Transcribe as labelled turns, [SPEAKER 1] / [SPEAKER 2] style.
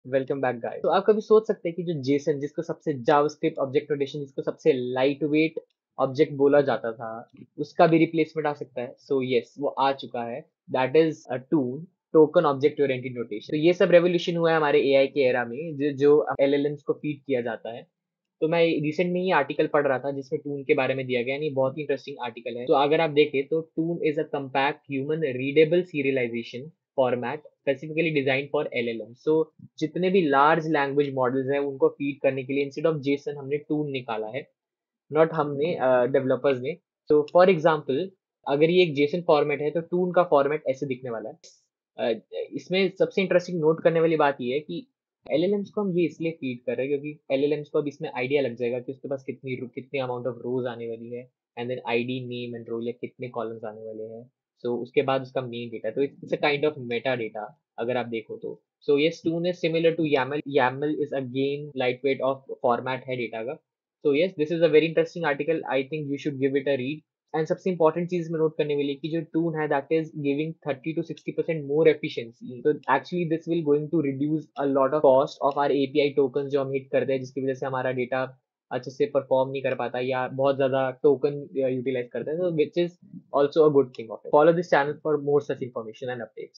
[SPEAKER 1] Welcome back guys. तो आप कभी सोच सकते हैं कि जो जेसन जिसको सबसे जावास्क्रिप्ट ऑब्जेक्ट नोटेशन जिसको सबसे लाइट वेट ऑब्जेक्ट बोला जाता था, उसका भी रिप्लेसमेंट आ सकता है। सो यस, वो आ चुका है। That is a TOON, token object oriented notation. तो ये सब रेवोल्यूशन हुआ है हमारे एआई के एरा में, जो एलएलएम्स को फीड किया जाता है। तो मैं रिसेंट में ही आर्टिकल पढ़ रहा था जिसमें टून के बारे में दिया गया है। नहीं, बहुत ही इंटरेस्टिंग आर्टिकल है। तो अगर आप देखें तो TOON is a compact human readable serialization format specifically design for LLM. So जितने भी लार्ज लैंग्वेज मॉडल्स हैं उनको फीड करने के लिए इंस्टेड ऑफ जेसन हमने टून निकाला है। नॉट हमने, डेवलपर्स ने। तो फॉर एग्जांपल, अगर ये एक जेसन फॉर्मेट है तो टून का फॉर्मेट ऐसे दिखने वाला है। इसमें सबसे इंटरेस्टिंग नोट करने वाली बात ये है कि एलएलएम्स को हम ये इसलिए फीड कर रहे हैं क्योंकि एलएलएम्स को अब इसमें आइडिया लग जाएगा कि उसके पास कितनी अमाउंट ऑफ रोज आने वाली है, and then ID name and role, या कितने कॉलम्स आने वाले हैं। सो उसके बाद उसका मेन डेटा, तो it's a kind of meta data अगर आप देखो तो। So yes, TOON is similar to YAML। YAML is again light weight of format है डेटा का। So yes, this is a very interesting article. I think you should give it a read. And सबसे important चीज में note करने वाली है कि जो टून है that is giving 30 to 60% more efficiency. तो actually this will going to reduce a lot of cost of our API token जो हम हिट करते हैं, जिसकी वजह से हमारा डेटा अच्छे से परफॉर्म नहीं कर पाता या बहुत ज्यादा टोकन यूटिलाइज करते हैं। तो which is also a good thing of it. Follow this channel for more such information and updates.